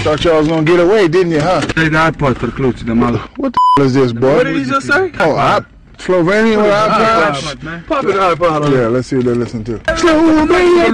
Thought y'all was gonna get away, didn't you, huh? What the is this, boy? What did he just say? Oh, Slovenia with iPod? Pop it iPod on. Yeah, let's see what they listen to. Slovenia,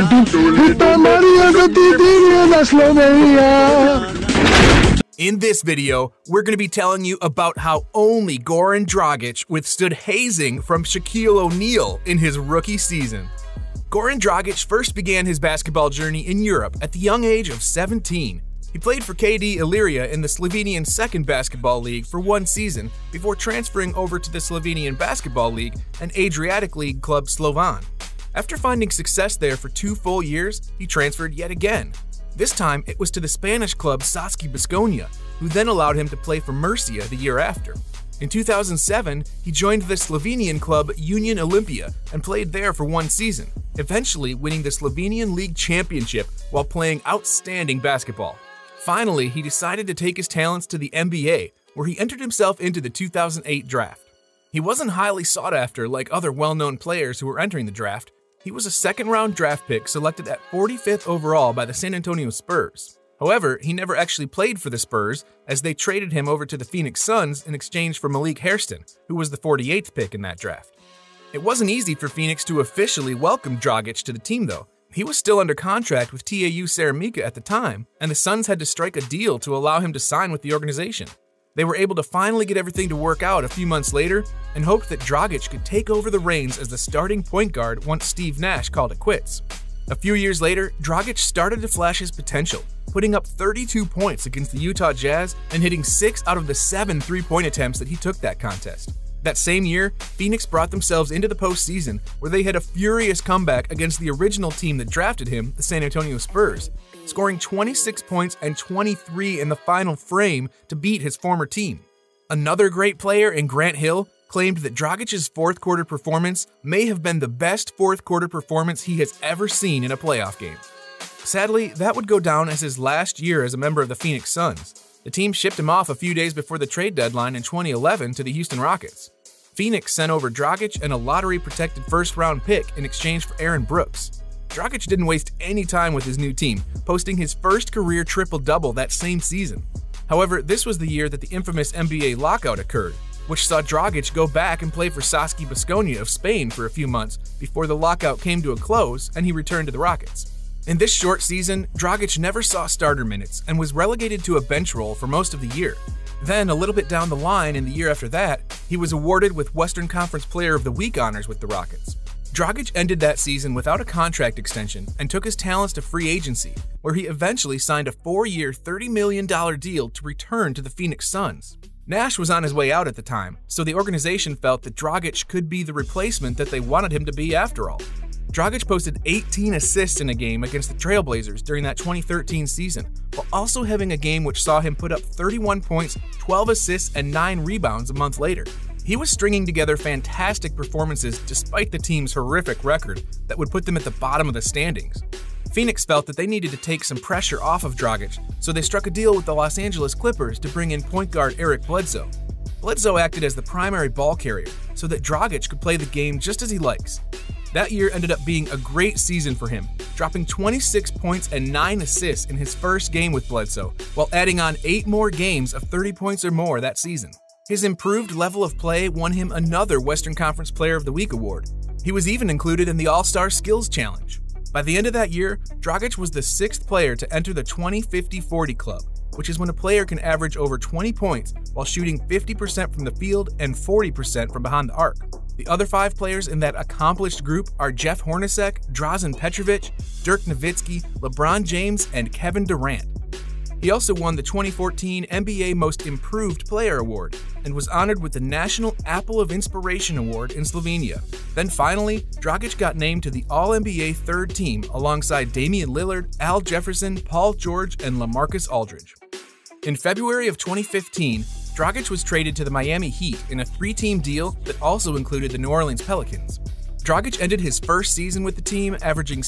Slovenia. In this video, we're going to be telling you about how only Goran Dragic withstood hazing from Shaquille O'Neal in his rookie season. Goran Dragic first began his basketball journey in Europe at the young age of 17. He played for KD Illyria in the Slovenian Second Basketball League for 1 season before transferring over to the Slovenian Basketball League and Adriatic League club Slovan. After finding success there for 2 full years, he transferred yet again. This time, it was to the Spanish club Saski Baskonia, who then allowed him to play for Murcia the year after. In 2007, he joined the Slovenian club Union Olimpija and played there for 1 season, eventually winning the Slovenian League Championship while playing outstanding basketball. Finally, he decided to take his talents to the NBA, where he entered himself into the 2008 draft. He wasn't highly sought after like other well-known players who were entering the draft. He was a second-round draft pick selected at 45th overall by the San Antonio Spurs. However, he never actually played for the Spurs, as they traded him over to the Phoenix Suns in exchange for Malik Hairston, who was the 48th pick in that draft. It wasn't easy for Phoenix to officially welcome Dragic to the team, though. He was still under contract with TAU Ceramica at the time, and the Suns had to strike a deal to allow him to sign with the organization. They were able to finally get everything to work out a few months later and hoped that Dragic could take over the reins as the starting point guard once Steve Nash called it quits. A few years later, Dragic started to flash his potential, putting up 32 points against the Utah Jazz and hitting 6 out of the 7 3-point attempts that he took that contest. That same year, Phoenix brought themselves into the postseason, where they had a furious comeback against the original team that drafted him, the San Antonio Spurs, scoring 26 points and 23 in the final frame to beat his former team. Another great player in Grant Hill claimed that Dragic's fourth-quarter performance may have been the best fourth-quarter performance he has ever seen in a playoff game. Sadly, that would go down as his last year as a member of the Phoenix Suns. The team shipped him off a few days before the trade deadline in 2011 to the Houston Rockets. Phoenix sent over Dragic and a lottery-protected first-round pick in exchange for Aaron Brooks. Dragic didn't waste any time with his new team, posting his first career triple-double that same season. However, this was the year that the infamous NBA lockout occurred, which saw Dragic go back and play for Saski Baskonia of Spain for a few months before the lockout came to a close and he returned to the Rockets. In this short season, Dragic never saw starter minutes and was relegated to a bench role for most of the year. Then, a little bit down the line in the year after that, he was awarded with Western Conference Player of the Week honors with the Rockets. Dragic ended that season without a contract extension and took his talents to free agency, where he eventually signed a 4-year, $30 million deal to return to the Phoenix Suns. Nash was on his way out at the time, so the organization felt that Dragic could be the replacement that they wanted him to be after all. Dragic posted 18 assists in a game against the Trailblazers during that 2013 season, while also having a game which saw him put up 31 points, 12 assists, and 9 rebounds a month later. He was stringing together fantastic performances despite the team's horrific record that would put them at the bottom of the standings. Phoenix felt that they needed to take some pressure off of Dragic, so they struck a deal with the Los Angeles Clippers to bring in point guard Eric Bledsoe. Bledsoe acted as the primary ball carrier so that Dragic could play the game just as he likes. That year ended up being a great season for him, dropping 26 points and 9 assists in his first game with Bledsoe, while adding on 8 more games of 30 points or more that season. His improved level of play won him another Western Conference Player of the Week award. He was even included in the All-Star Skills Challenge. By the end of that year, Dragic was the 6th player to enter the 20-50-40 club, which is when a player can average over 20 points while shooting 50% from the field and 40% from behind the arc. The other 5 players in that accomplished group are Jeff Hornacek, Drazen Petrovic, Dirk Nowitzki, LeBron James, and Kevin Durant. He also won the 2014 NBA Most Improved Player Award and was honored with the National Apple of Inspiration Award in Slovenia. Then finally, Dragic got named to the All-NBA third team alongside Damian Lillard, Al Jefferson, Paul George, and LaMarcus Aldridge. In February of 2015, Dragic was traded to the Miami Heat in a 3-team deal that also included the New Orleans Pelicans. Dragic ended his first season with the team averaging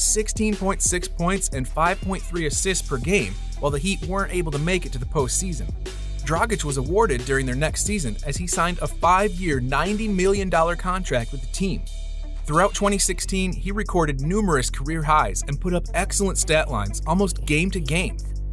16.6 points and 5.3 assists per game, while the Heat weren't able to make it to the postseason. Dragic was awarded during their next season as he signed a 5-year, $90 million contract with the team. Throughout 2016, he recorded numerous career highs and put up excellent stat lines almost game to game.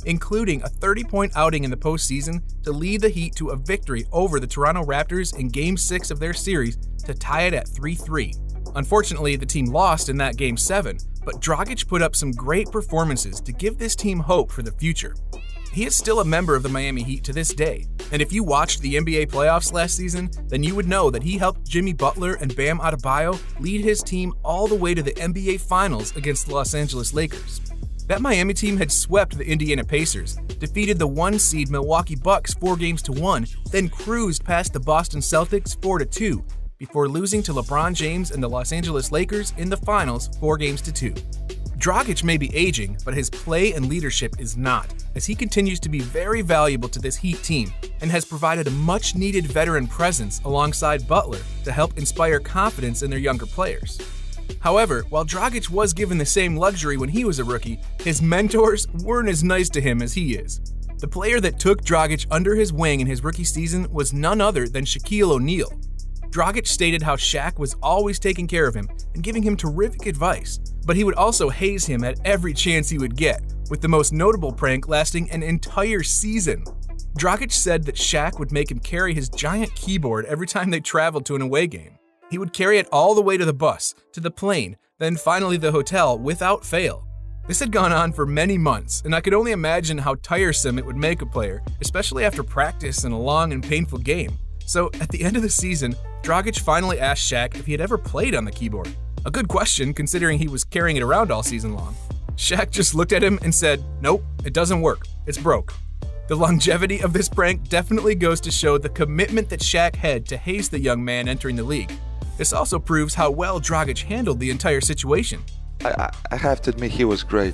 including a 30-point outing in the postseason to lead the Heat to a victory over the Toronto Raptors in Game 6 of their series to tie it at 3-3. Unfortunately, the team lost in that Game 7, but Dragic put up some great performances to give this team hope for the future. He is still a member of the Miami Heat to this day, and if you watched the NBA playoffs last season, then you would know that he helped Jimmy Butler and Bam Adebayo lead his team all the way to the NBA Finals against the Los Angeles Lakers. That Miami team had swept the Indiana Pacers, defeated the 1-seed Milwaukee Bucks 4-1, then cruised past the Boston Celtics 4-2, before losing to LeBron James and the Los Angeles Lakers in the finals 4-2. Dragic may be aging, but his play and leadership is not, as he continues to be very valuable to this Heat team and has provided a much-needed veteran presence alongside Butler to help inspire confidence in their younger players. However, while Dragic was given the same luxury when he was a rookie, his mentors weren't as nice to him as he is. The player that took Dragic under his wing in his rookie season was none other than Shaquille O'Neal. Dragic stated how Shaq was always taking care of him and giving him terrific advice, but he would also haze him at every chance he would get, with the most notable prank lasting an entire season. Dragic said that Shaq would make him carry his giant keyboard every time they traveled to an away game. He would carry it all the way to the bus, to the plane, then finally the hotel without fail. This had gone on for many months, and I could only imagine how tiresome it would make a player, especially after practice and a long and painful game. So, at the end of the season, Dragic finally asked Shaq if he had ever played on the keyboard. A good question, considering he was carrying it around all season long. Shaq just looked at him and said, "Nope, it doesn't work. It's broke." The longevity of this prank definitely goes to show the commitment that Shaq had to haze the young man entering the league. This also proves how well Dragic handled the entire situation. I have to admit he was great.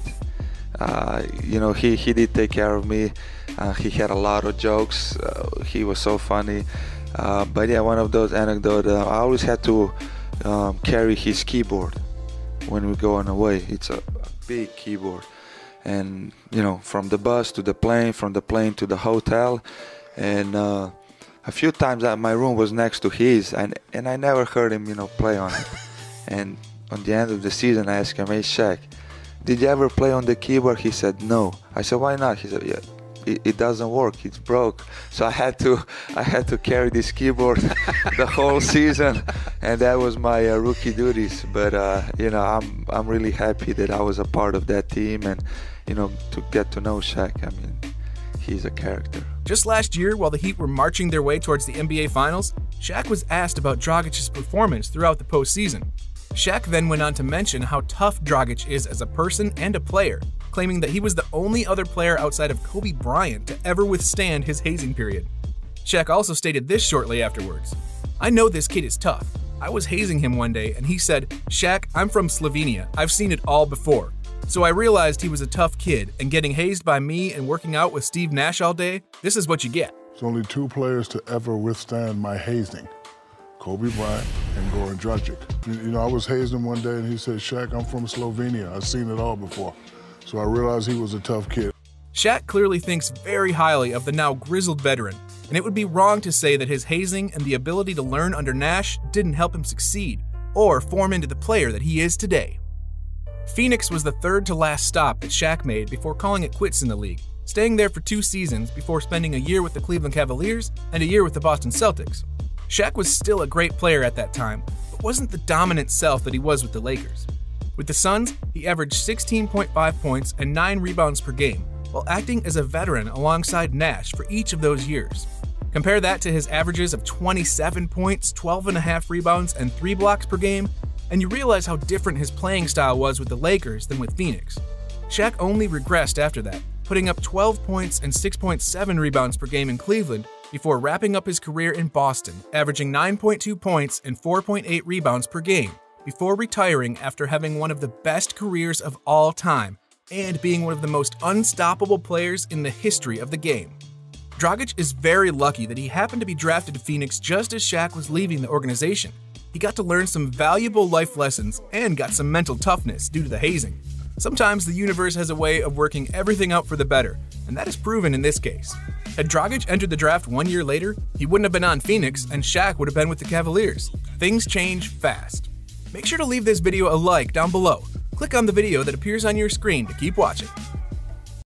He did take care of me. He had a lot of jokes. He was so funny. But yeah, one of those anecdotes, I always had to carry his keyboard when we go on away. It's a big keyboard. And, from the bus to the plane, from the plane to the hotel. And a few times my room was next to his, and I never heard him, play on it. And on the end of the season, I asked him, "Hey, Shaq, did you ever play on the keyboard?" He said, "No." I said, "Why not?" He said, "Yeah. It doesn't work, it's broke." So I had to carry this keyboard the whole season, and that was my rookie duties. But I'm really happy that I was a part of that team, and to get to know Shaq. I mean, he's a character. Just last year, while the Heat were marching their way towards the NBA Finals, Shaq was asked about Dragic's performance throughout the postseason. Shaq then went on to mention how tough Dragic is as a person and a player, claiming that he was the only other player outside of Kobe Bryant to ever withstand his hazing period. Shaq also stated this shortly afterwards: "I know this kid is tough. I was hazing him one day and he said, 'Shaq, I'm from Slovenia. I've seen it all before.' So I realized he was a tough kid, and getting hazed by me and working out with Steve Nash all day, this is what you get." There's only two players to ever withstand my hazing: Kobe Bryant and Goran Dragic. I was hazing him one day and he said, "Shaq, I'm from Slovenia. I've seen it all before." So I realized he was a tough kid. Shaq clearly thinks very highly of the now grizzled veteran, and it would be wrong to say that his hazing and the ability to learn under Nash didn't help him succeed or form into the player that he is today. Phoenix was the third to last stop that Shaq made before calling it quits in the league, staying there for 2 seasons before spending a year with the Cleveland Cavaliers and a year with the Boston Celtics. Shaq was still a great player at that time, but wasn't the dominant self that he was with the Lakers. With the Suns, he averaged 16.5 points and 9 rebounds per game, while acting as a veteran alongside Nash for each of those years. Compare that to his averages of 27 points, 12.5 rebounds, and 3 blocks per game, and you realize how different his playing style was with the Lakers than with Phoenix. Shaq only regressed after that, putting up 12 points and 6.7 rebounds per game in Cleveland before wrapping up his career in Boston, averaging 9.2 points and 4.8 rebounds per game, before retiring after having one of the best careers of all time and being one of the most unstoppable players in the history of the game. Dragic is very lucky that he happened to be drafted to Phoenix just as Shaq was leaving the organization. He got to learn some valuable life lessons and got some mental toughness due to the hazing. Sometimes the universe has a way of working everything out for the better, and that is proven in this case. Had Dragic entered the draft 1 year later, he wouldn't have been on Phoenix and Shaq would have been with the Cavaliers. Things change fast. Make sure to leave this video a like down below. Click on the video that appears on your screen to keep watching.